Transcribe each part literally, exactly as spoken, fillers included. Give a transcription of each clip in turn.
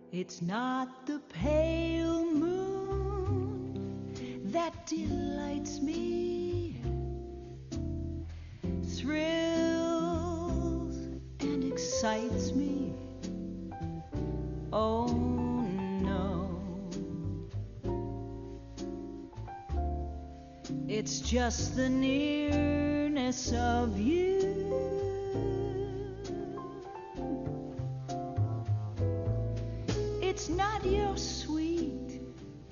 It's not the pale moon that delights me, thrills and excites me. Oh no, it's just the nearness of you. It's not your sweet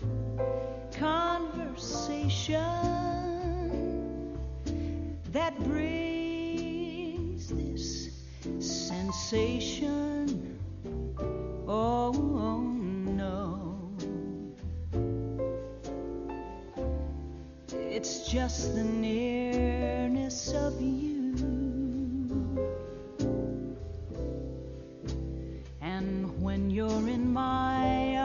conversation that brings this sensation. Oh, oh no, it's just the nearness of you. And when you're in my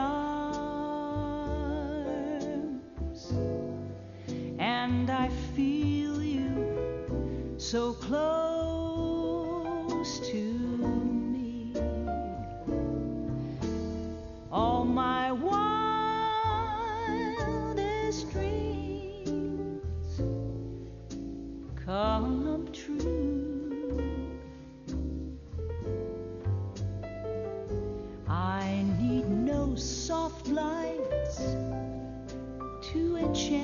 arms and I feel you so close to me, all my wildest dreams come true. I need no soft lights to enchant